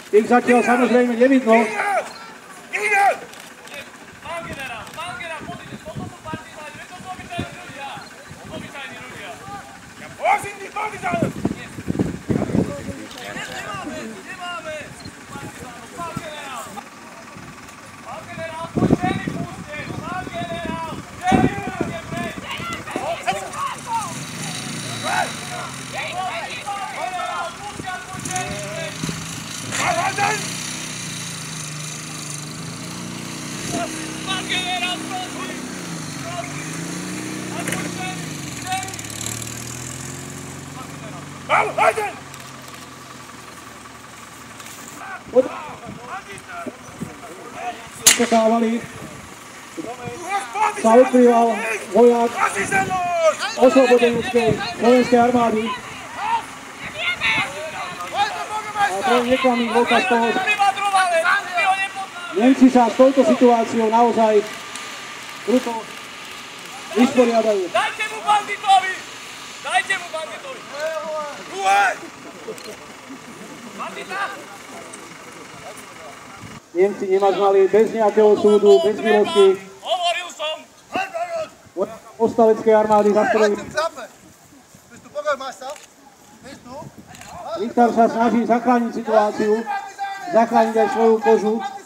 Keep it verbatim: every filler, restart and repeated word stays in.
Ich zatiaľ samozrejme nevidno. Očakávali, sa odkrýval vojak oslobodeneckej slovenskej armády. A to je neklamný dôkaz toho, že Nemci sa s touto situáciou naozaj kruto vysporiadajú. Dajte mu banditovi! Dajte mu banditovi! Bandita! Nemci nemažnali bez nejakého súdu, bez milosti. Hovoril som! Ostaleckej armády zastrelili. Viktor sa snaží zachrániť situáciu, zachrániť aj svoju kožu.